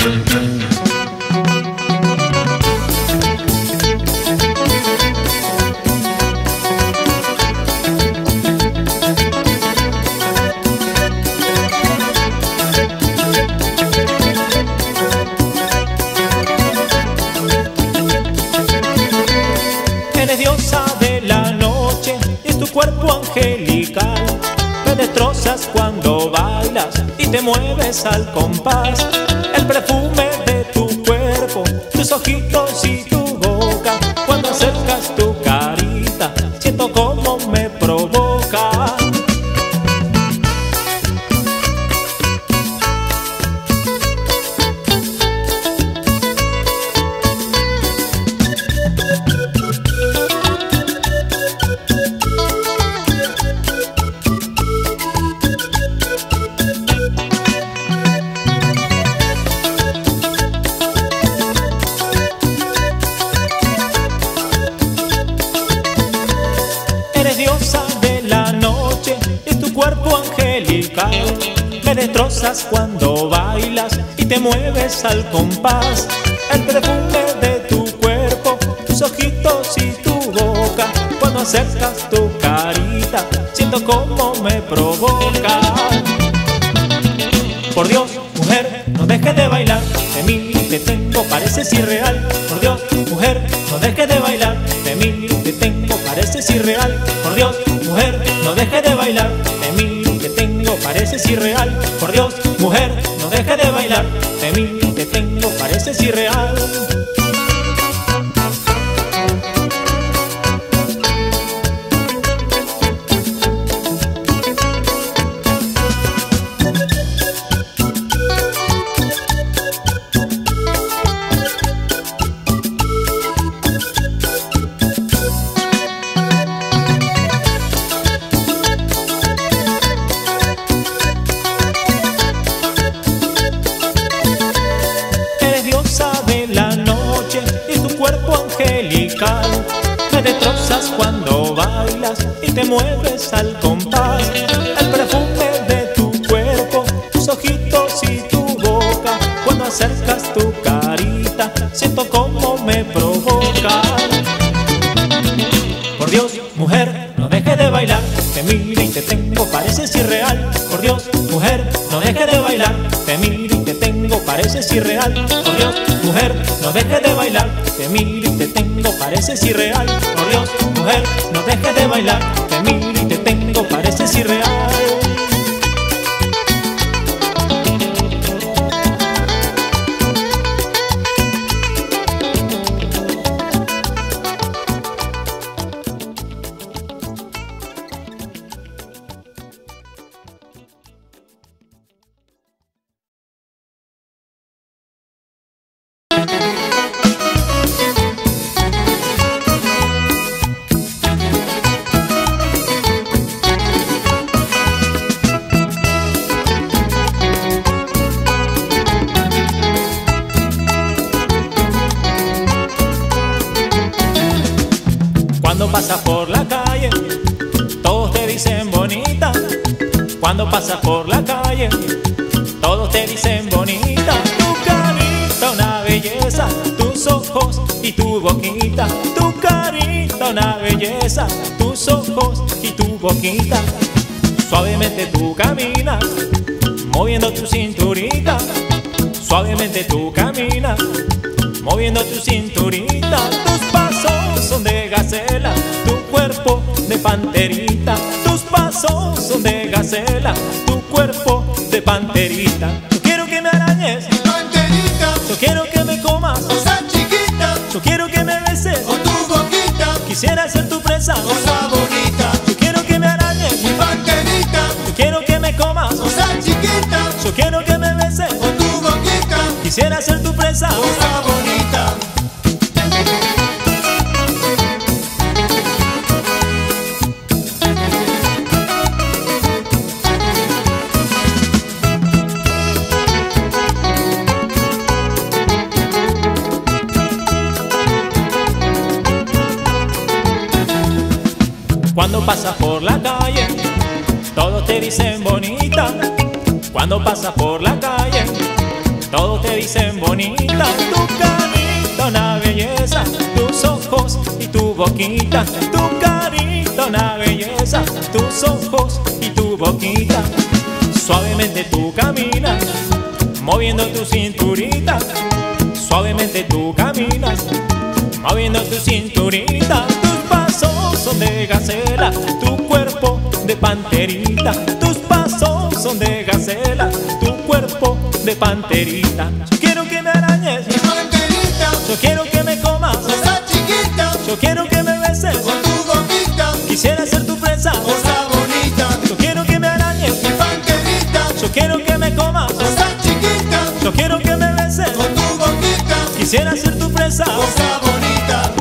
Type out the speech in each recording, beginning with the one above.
Eres diosa de la noche y es tu cuerpo angelical. Me destrozas cuando bailas y te mueves al compás. El perfume de tu cuerpo, tus ojitos y tu boca. Cuando acercas tu carita, siento como me provoca. Eres diosa de la noche y tu cuerpo angelical. Me destrozas cuando bailas y te mueves al compás. El perfume de tu cuerpo, tus ojitos y tu boca. Cuando acercas tu carita, siento como me provoca. Por Dios, mujer, no dejes de bailar. De mí te tengo, pareces irreal. Por Dios, mujer, no dejes de bailar. De mí te tengo, pareces irreal. Por Dios, mujer, no dejes de bailar. De mí te tengo, pareces irreal. Por Dios, mujer, no dejes de bailar. De mí te tengo, pareces irreal. Me destrozas cuando bailas y te mueves al compás. El perfume de tu cuerpo, tus ojitos y tu boca. Cuando acercas tu carita, siento como me provoca. Por Dios, mujer, no dejes de bailar. Te miro y te tengo, pareces irreal. Por Dios, mujer, no dejes de bailar. Te miro y te tengo, pareces irreal. Por Dios, mujer, no dejes de bailar. Te miro y te tengo, pareces irreal. Por Dios, mujer, no dejes de bailar. Te miro y te tengo, pareces irreal. Cuando pasas por la calle, todos te dicen bonita. Cuando pasas por la calle, todos te dicen bonita. Tu carita una belleza, tus ojos y tu boquita. Tu carita una belleza, tus ojos y tu boquita. Suavemente tú caminas, moviendo tu cinturita. Suavemente tú caminas, moviendo tu cinturita. Tus pasos son de gacela, tu cuerpo de panterita. Tus pasos son de gacela, tu cuerpo de panterita. Yo quiero que me arañes, panterita. yo quiero que me comas, Cosa chiquita. yo quiero que me beses Con tu boquita. Quisiera ser tu presa, Cosa bonita. yo quiero que me arañes, Mi panterita. yo quiero que me comas, Cosa chiquita. yo quiero que me beses Con tu boquita. Quisiera ser tu presa. Cosa bonita. Cuando pasas por la calle, todos te dicen bonita. Cuando pasas por la calle, todos te dicen bonita. Tu carita una belleza, tus ojos y tu boquita. Tu carita una belleza, tus ojos y tu boquita. Suavemente tú caminas, moviendo tu cinturita. Suavemente tú caminas, moviendo tu cinturita. Tus pasos son de gacela, tu cuerpo de panterita. Tus pasos son de gacela, tu cuerpo de panterita. Yo quiero que me arañes, Mi panterita, yo quiero que me comas, cosa chiquita, yo quiero que me beses, con tu boquita, quisiera ser tu presa. cosa bonita. Yo quiero que me arañes, Mi panterita, yo quiero que me comas, cosa chiquita, yo quiero que me beses, con tu boquita, quisiera ser tu presa. cosa bonita.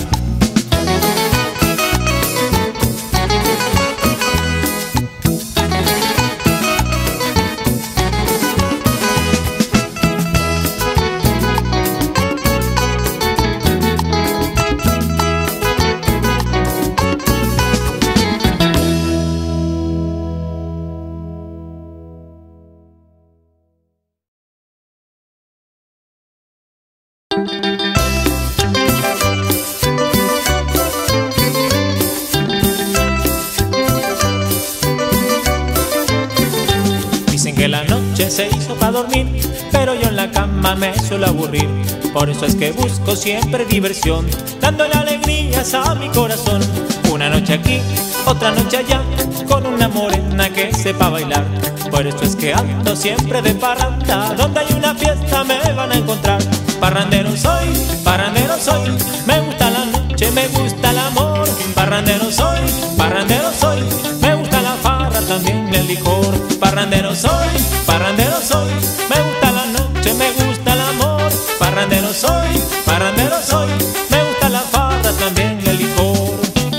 Dicen que la noche se hizo para dormir, pero yo en la cama me suelo aburrir. Por eso es que busco siempre diversión, dándole alegrías a mi corazón. Una noche aquí, otra noche allá, con una morena que sepa bailar. Por eso es que ando siempre de parranda, donde hay una fiesta me van a encontrar. Parrandero soy, me gusta la noche, me gusta el amor. Parrandero soy, me gusta la farra, también el licor. Parrandero soy, me gusta la noche, me gusta el amor. Parrandero soy, me gusta la farra, también el licor.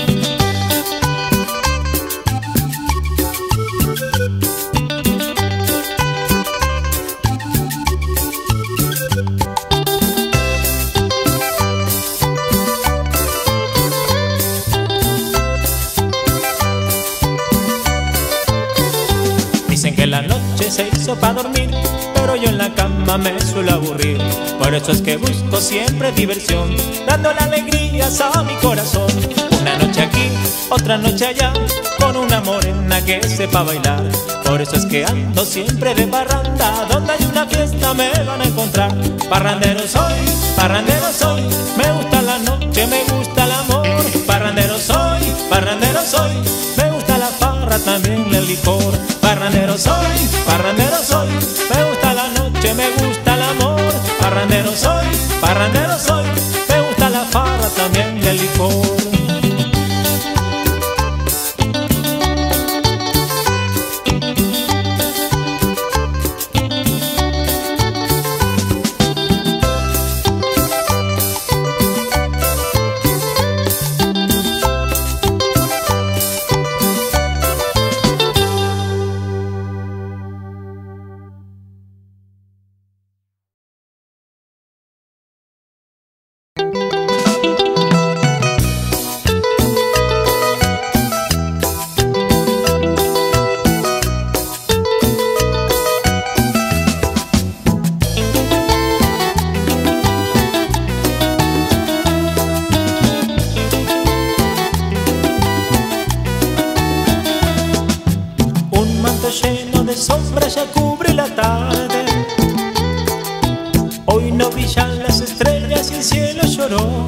Dicen que la noche se hizo para dormir, pero yo en la cama me suelo aburrir. Por eso es que busco siempre diversión, dándole alegrías a mi corazón. Una noche aquí, otra noche allá, con una morena que sepa bailar. Por eso es que ando siempre de parranda, donde hay una fiesta me van a encontrar. Parrandero soy, me gusta la noche, me gusta el amor. Parrandero soy, me gusta la farra, también el licor. Parrandero soy, me gusta la noche, me gusta el amor. Parrandero soy, me gusta la farra, también el licor. Lleno de sombras ya cubre la tarde. Hoy no brillan las estrellas y el cielo lloró.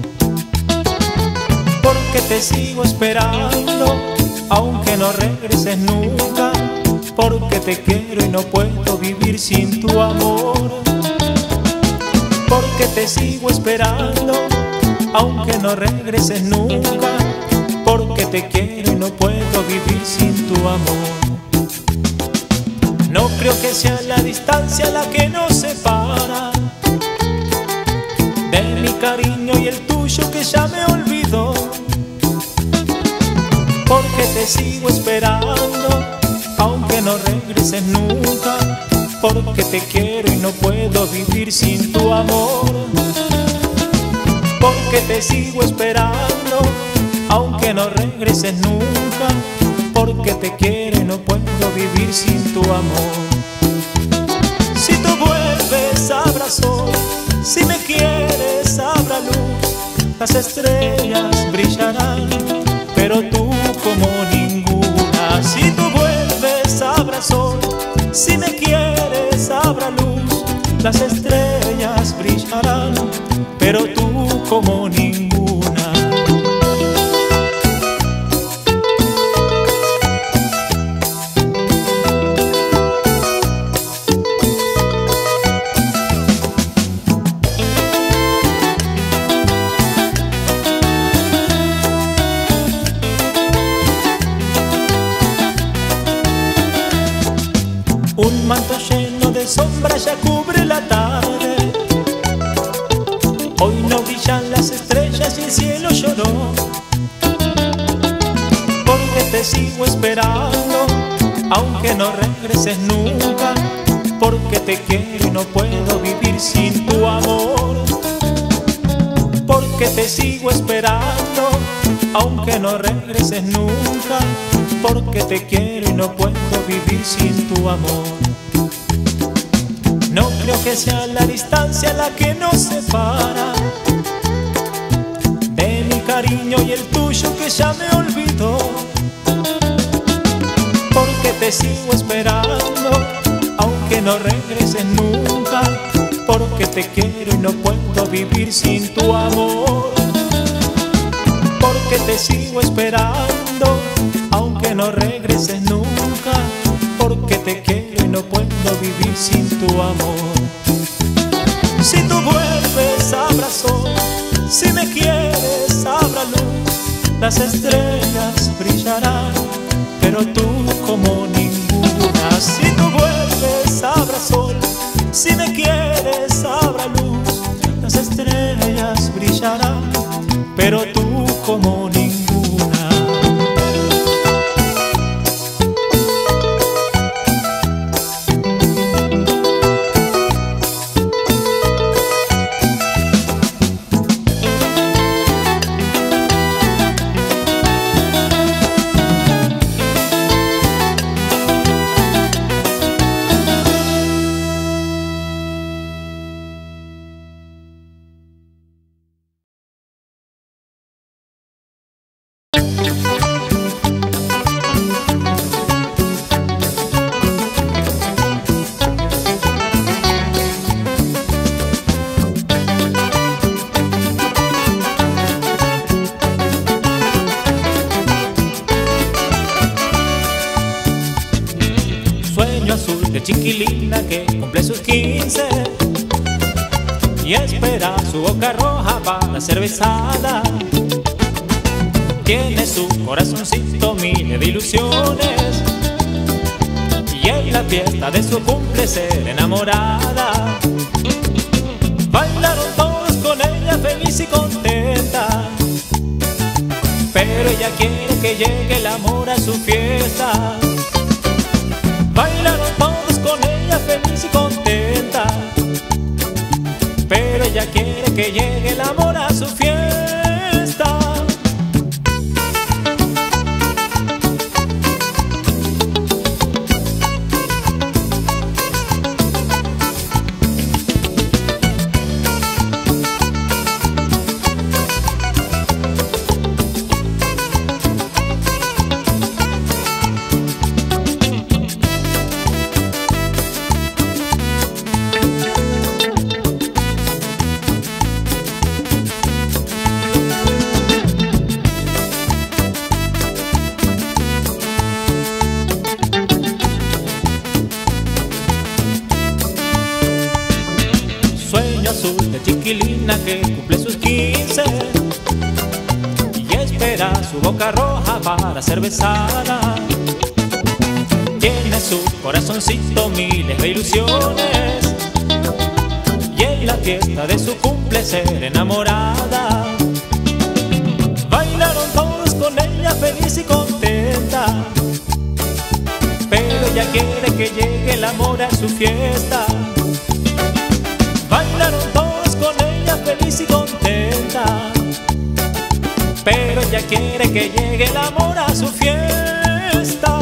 Porque te sigo esperando, aunque no regreses nunca. Porque te quiero y no puedo vivir sin tu amor. Porque te sigo esperando, aunque no regreses nunca. Porque te quiero y no puedo vivir sin tu amor. No creo que sea la distancia la que nos separa de mi cariño y el tuyo que ya me olvidó. Porque te sigo esperando, aunque no regreses nunca. Porque te quiero y no puedo vivir sin tu amor. Porque te sigo esperando, aunque no regreses nunca. Porque te quiero y no puedo vivir sin tu amor. Si tú vuelves a las estrellas brillarán, pero tú como ninguna. Si tú vuelves habrá sol, si me quieres habrá luz, las estrellas brillarán, pero tú como ninguna. Un manto lleno de sombra ya cubre la tarde. Hoy no brillan las estrellas y el cielo lloró, porque te sigo esperando, aunque no regreses nunca, porque te quiero y no puedo vivir sin tu amor. Porque te sigo esperando, aunque no regreses nunca, porque te quiero y no puedo vivir sin tu amor. No creo que sea la distancia la que nos separa de mi cariño y el tuyo que ya me olvidó. Porque te sigo esperando, aunque no regreses nunca, porque te quiero y no puedo vivir sin tu amor. Porque te sigo esperando, aunque no regreses nunca, porque te quiero y no puedo vivir sin tu amor. Si tú vuelves habrá sol, si me quieres habrá luz, las estrellas brillarán, pero tú como ninguna. Si tú vuelves habrá sol, si me quieres habrá luz, las estrellas brillarán, pero tú como ninguna. Azul de chiquilina que cumple sus 15 y espera su boca roja para ser besada. Tiene su corazoncito miles de ilusiones y en la fiesta de su cumple ser enamorada. Bailaron todos con ella feliz y contenta, pero ella quiere que llegue el amor a su fiesta. Bailaron todos con ella feliz y contenta, pero ella quiere que llegue el amor a su fiesta. Azul de chiquilina que cumple sus 15 y espera su boca roja para ser besada. Tiene su corazoncito miles de ilusiones y en la fiesta de su cumple ser enamorada. Bailaron todos con ella feliz y contenta, pero ella quiere que llegue el amor a su fiesta. Bailaron todos con ella feliz y contenta, pero ella quiere que llegue el amor a su fiesta.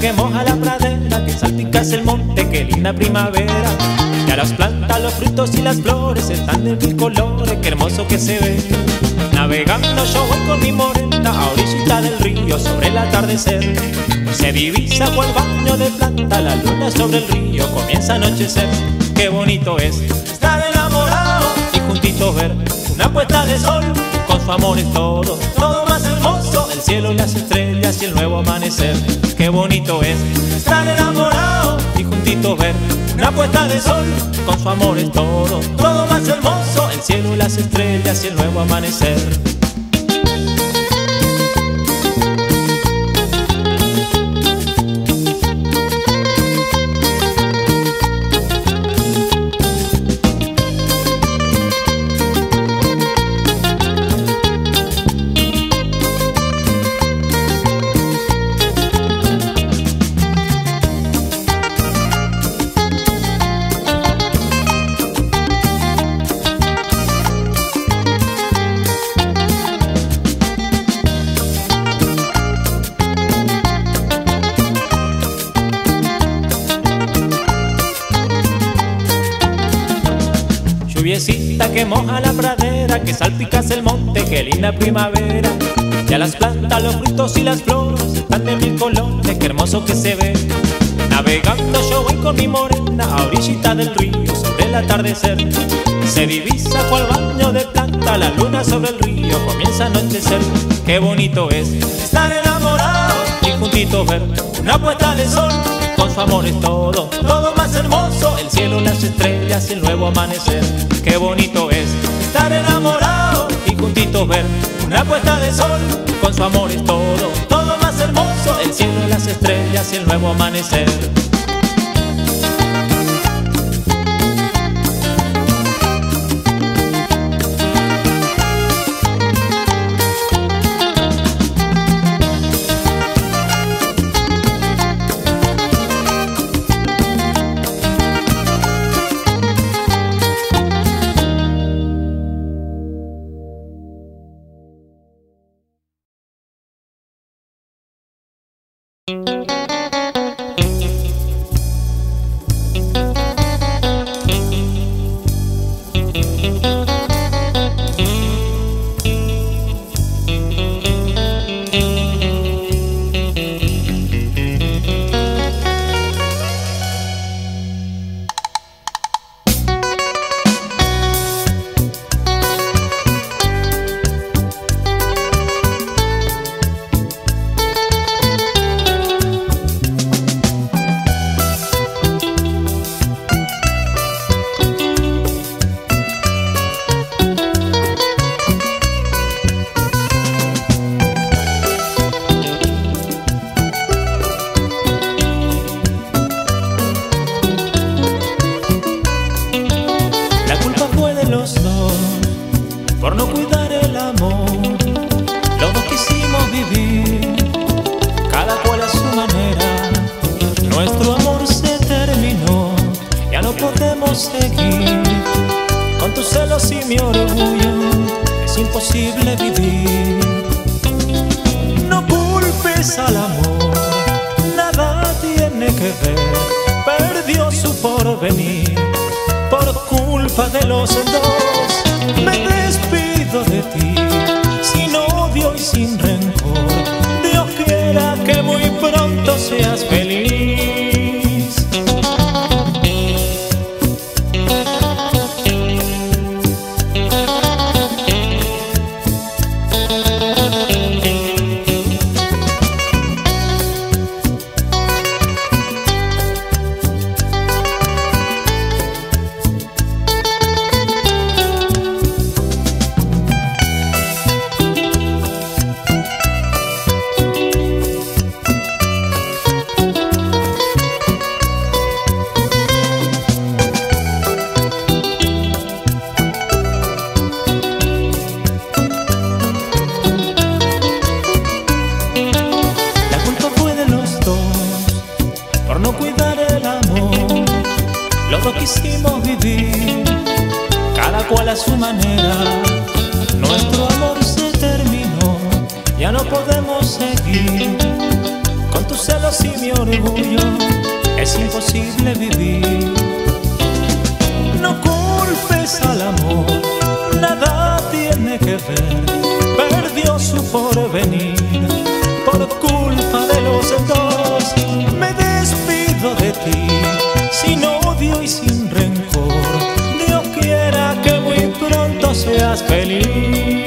que moja la pradera, que salpicas el monte, qué linda primavera. Ya las plantas, los frutos y las flores están de mil colores, qué hermoso que se ve. Navegando yo voy con mi morena a orillita del río sobre el atardecer. Se divisa cual baño de plata, la luna sobre el río comienza a anochecer. Qué bonito es estar enamorado y juntitos ver una puesta de sol. Con su amor es todo, todo más hermoso, el cielo y las estrellas y el nuevo amanecer. Qué bonito es estar enamorado y juntitos ver una puesta de sol. Con su amor es todo, todo más hermoso, el cielo y las estrellas y el nuevo amanecer. Lluviecita que moja la pradera, que salpicas el monte, qué linda primavera. Ya las plantas, los frutos y las flores están de mil colores, qué hermoso que se ve. Navegando yo voy con mi morena a orillita del río sobre el atardecer. Se divisa cual baño de plata, la luna sobre el río comienza a anochecer. Qué bonito es estar enamorado y juntitos ver una puesta de sol. Con su amor es todo, todo más hermoso, el cielo, las estrellas y el nuevo amanecer. Qué bonito es estar enamorado y juntitos ver una puesta de sol. Con su amor es todo, todo más hermoso, el cielo, las estrellas y el nuevo amanecer. por no cuidar el amor. Los dos quisimos vivir, cada cual a su manera. Nuestro amor se terminó, ya no podemos seguir. Con tus celos y mi orgullo es imposible vivir. No culpes al amor, nada tiene que ver. Perdió su porvenir por culpa de los dos. Me despido de ti, sin odio y sin rencor. Dios quiera que muy pronto seas feliz. Quisimos vivir, cada cual a su manera. Nuestro amor se terminó, ya no podemos seguir. con tus celos y mi orgullo es imposible vivir. No culpes al amor, nada tiene que ver, perdió su porvenir por culpa de los dos. Me despido de ti sin odio y sin rencor, Dios quiera que muy pronto seas feliz.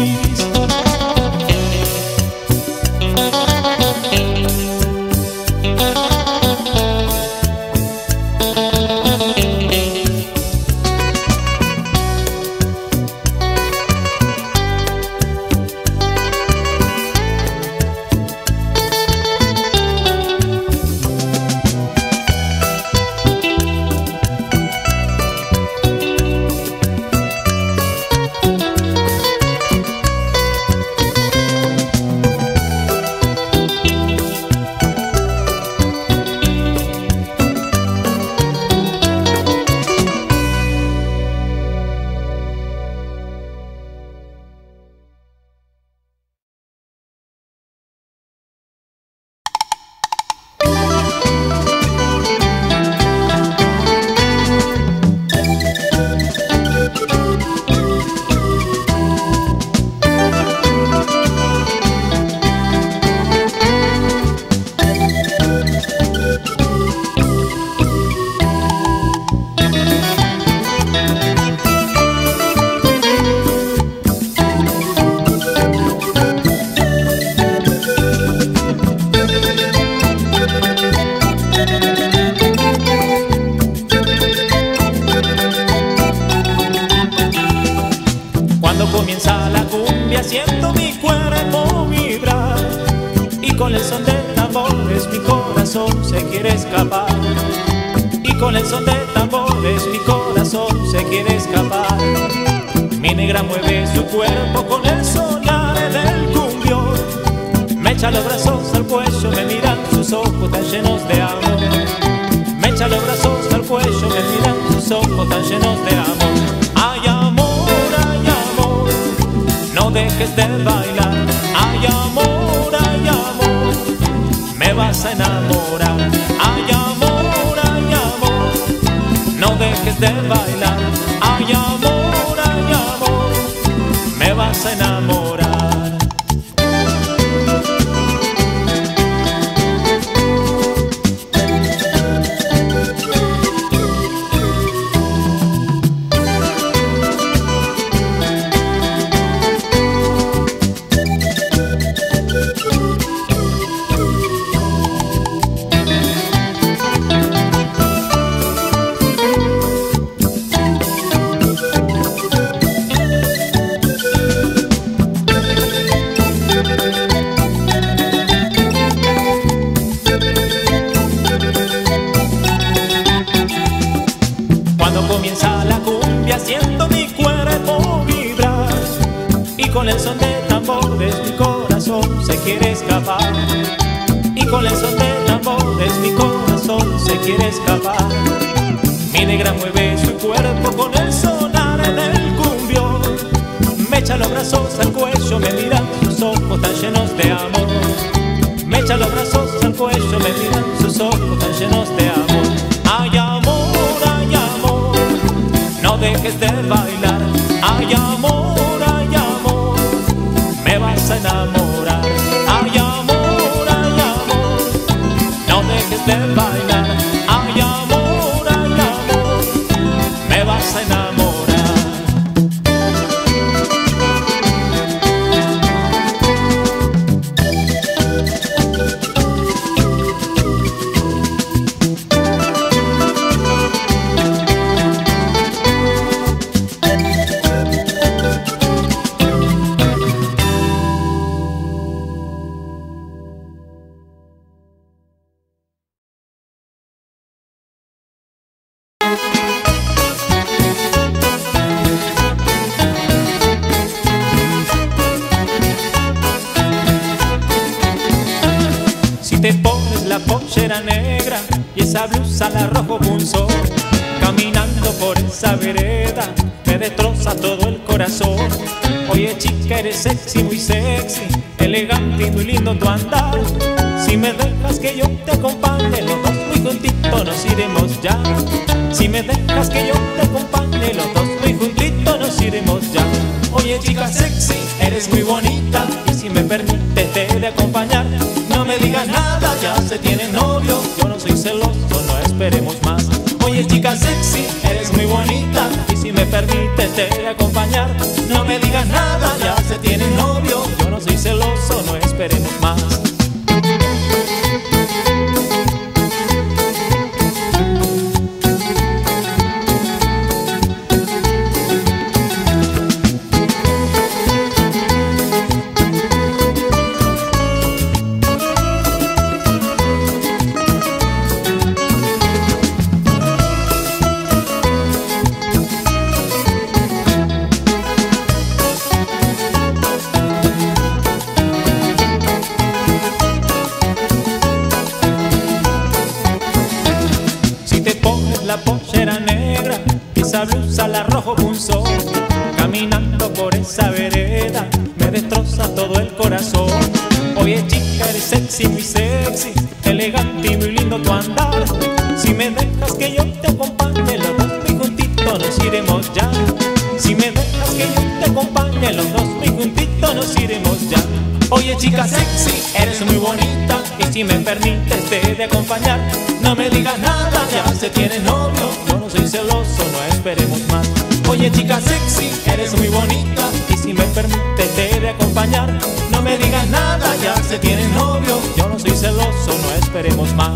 Siento mi cuerpo vibrar y con el son de tambores mi corazón se quiere escapar. Y con el son de tambores mi corazón se quiere escapar. Mi negra mueve su cuerpo con el sonar del cumbión. Me echa los brazos al cuello, me miran sus ojos tan llenos de amor. Me echa los brazos al cuello, me miran sus ojos tan llenos de amor. Ay amor, ay amor, no dejes de bailar. Ay amor, me vas a enamorar. Ay amor, no dejes de bailar. Ay amor, me vas a enamorar. Comienza la cumbia, siento mi cuerpo vibrar y con el son de tambores mi corazón se quiere escapar. Y con el son de tambores mi corazón se quiere escapar. Mi negra mueve su cuerpo con el sonar del cumbión. Me echa los brazos al cuello, me miran sus ojos tan llenos de amor. Me echa los brazos al cuello, me miran sus ojos tan llenos de amor. Ay amor, no dejes de bailar. Ay amor, me vas a enamorar. Ay amor, no dejes de bailar. Ay amor, me vas a enamorar. Te pones la pollera negra y esa blusa la rojo punzón, caminando por esa vereda me destroza todo el corazón. Oye chica, eres sexy, muy sexy, elegante y muy lindo tu andar. Si me dejas que yo te acompañe, los dos muy juntitos nos iremos ya. Si me dejas que yo te acompañe, los dos muy juntitos nos iremos ya. Oye chica sexy, eres muy bonita, y si me permites te he de acompañar. No me digas nada, ya se tiene novio, yo no soy celoso, no esperemos más. Oye chica sexy, eres muy bonita, y si me permites te he de acompañar. No me digas nada, ya se tiene novio, yo no soy celoso, no esperemos más. La pollera negra, esa blusa la rojo punzón, caminando por esa vereda me destroza todo el corazón. Oye chica, eres sexy, muy sexy, elegante y muy lindo tu andar. Si me dejas que yo te acompañe, los dos muy juntitos nos iremos ya. Si me dejas que yo te acompañe, los dos muy juntitos nos iremos ya. Oye chica sexy, eres muy bonita, y si me permites te he de acompañar. No me digas nada, ya se tiene novio, yo no soy celoso, no esperemos más. Oye chica sexy, eres muy bonita, y si me permites te he de acompañar. No me digas nada, ya se tiene novio, yo no soy celoso, no esperemos más.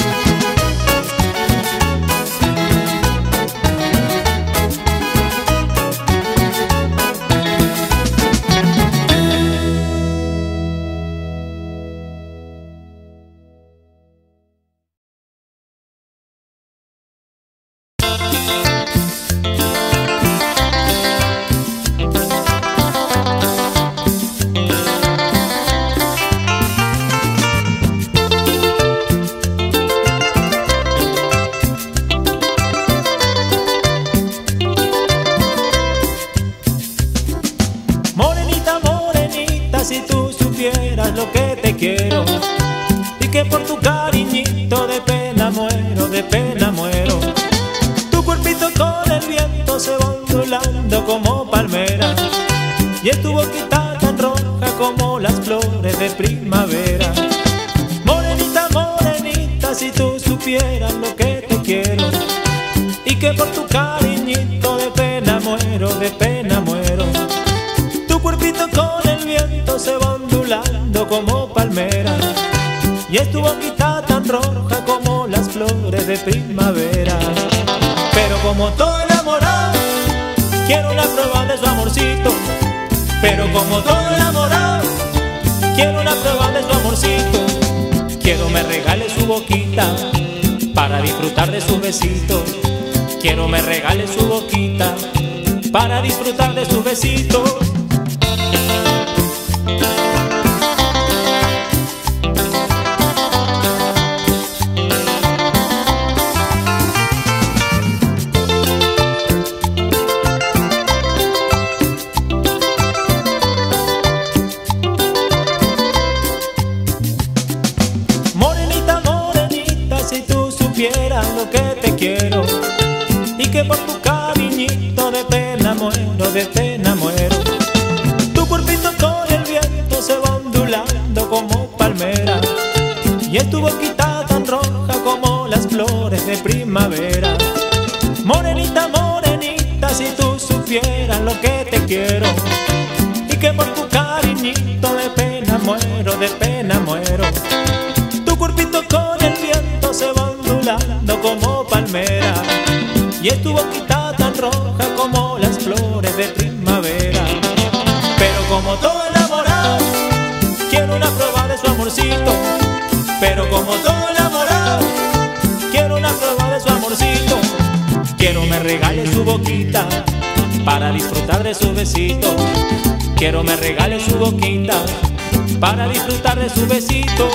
Si tú supieras lo que te quiero, y que por tu cariñito de pena muero, de pena muero. Tu cuerpito con el viento se va ondulando como palmera, y es tu boquita tan roja como las flores de primavera. Morenita, morenita, si tú supieras lo que te quiero, y que por tu cariñito de pena muero, de pena muero. Tu cuerpito con el viento se va ondulando como palmera, y es tu boquita tan roja como las flores de primavera. Pero como todo enamorado, quiero la prueba de su amorcito. Pero como todo enamorado, quiero la prueba de su amorcito. Quiero me regale su boquita para disfrutar de sus besitos. Quiero me regale su boquita para disfrutar de sus besitos. Morenita, morenita, si tú supieras lo que te quiero, y que por tu cariñito de pena muero, de pena muero. Tu cuerpito con el viento se va ondulando como palmera, y es tu boquita tan roja como las flores de primavera. Morenita, morenita, si tú supieras lo que te quiero, y que por tu cariñito de pena muero, de pena muero. Tu cuerpito con el viento se va ondulando como palmera, y es tu boquita tan roja como las flores de primavera. Pero como todo enamorado, quiero una prueba de su amorcito. Pero como todo enamorado, quiero una prueba de su amorcito. Quiero me regale su boquita para disfrutar de sus besitos. Quiero me regale su boquita para disfrutar de sus besitos.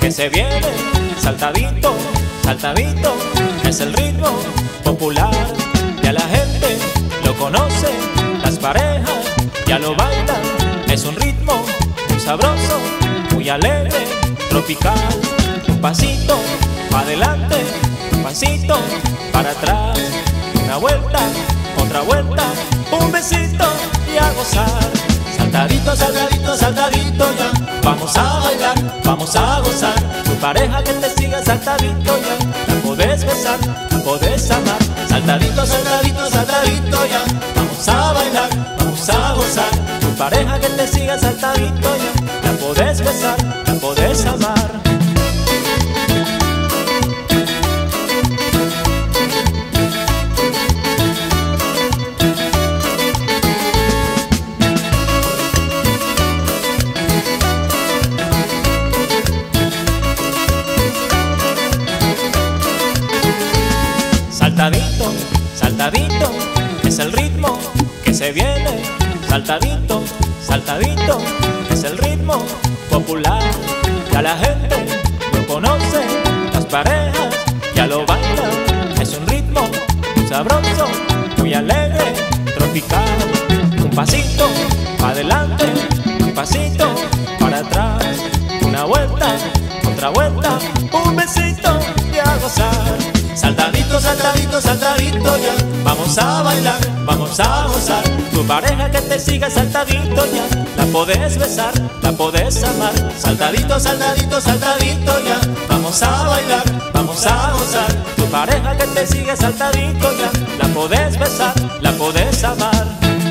que se viene. Saltadito, saltadito, es el ritmo popular. Ya la gente lo conoce, las parejas ya lo bailan. Es un ritmo muy sabroso, muy alegre, tropical. Un pasito para adelante, un pasito para atrás. Una vuelta, otra vuelta, un besito y a gozar. Saltadito, saltadito, saltadito ya, vamos a bailar, vamos a gozar. Tu pareja que te siga saltadito ya, la podés besar, la podés amar. Saltadito, saltadito, saltadito ya, vamos a bailar, vamos a gozar. Tu pareja que te siga saltadito ya, la podés besar, la podés amar. Saltadito, saltadito, es el ritmo que se viene. Saltadito, saltadito, es el ritmo popular. Ya la gente lo conoce, las parejas ya lo bailan. Es un ritmo muy sabroso, muy alegre, tropical. Un pasito para adelante, un pasito para atrás. Una vuelta, otra vuelta, un besito y a gozar. Saltadito, saltadito, saltadito ya, vamos a bailar, vamos a gozar. Tu pareja que te siga saltadito ya, la podés besar, la podés amar. Saltadito, saltadito, saltadito ya, vamos a bailar, vamos a gozar. Tu pareja que te siga saltadito ya, la podés besar, la podés amar.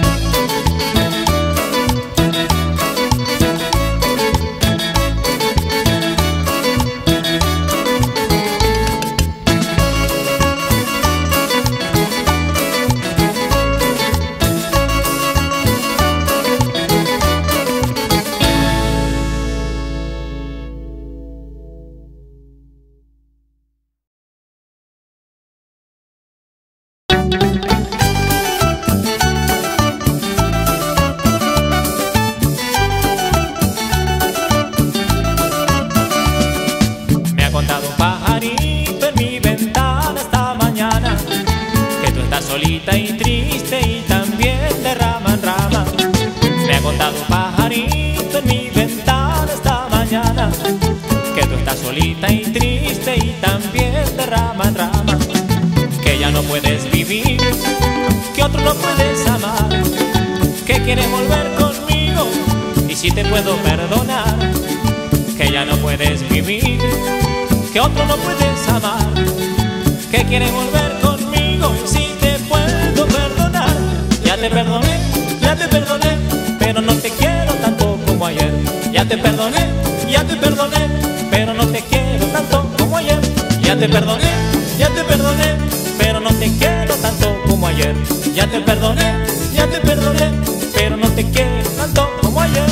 Solita y triste y también de rama en rama. Me ha contado un pajarito en mi ventana esta mañana, que tú estás solita y triste y también de rama en rama. Que ya no puedes vivir, que otro no puedes amar, que quieres volver conmigo y si te puedo perdonar. Que ya no puedes vivir, que otro no puedes amar, que quieres volver conmigo y si te puedo perdonar. Ya te perdoné, pero no te quiero tanto como ayer. Ya te perdoné, pero no te quiero tanto como ayer. Ya te perdoné, pero no te quiero tanto como ayer. Ya te perdoné, pero no te quiero tanto como ayer.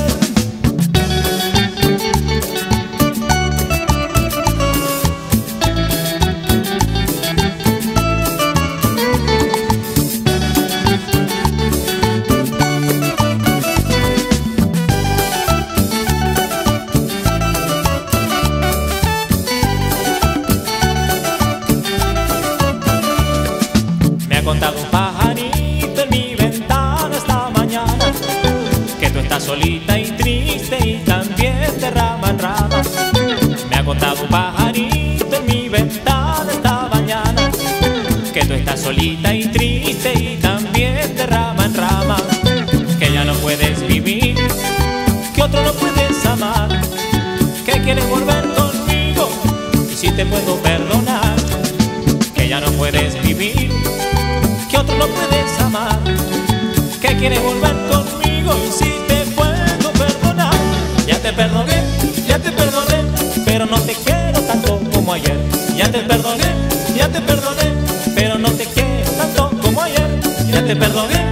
Contado un pajarito en mi ventana esta mañana, que tú estás solita y triste y también de rama en rama. Me ha contado un pajarito en mi ventana esta mañana, que tú estás solita y triste y también de rama en rama. Que ya no puedes vivir, que otro no puedes amar, que quieres volver conmigo y si te puedo perdonar. Que ya no puedes vivir, que otro no puedes amar, que quieres volver conmigo y si te puedo perdonar. Ya te perdoné, pero no te quiero tanto como ayer. Ya te perdoné, pero no te quiero tanto como ayer. Ya te perdoné,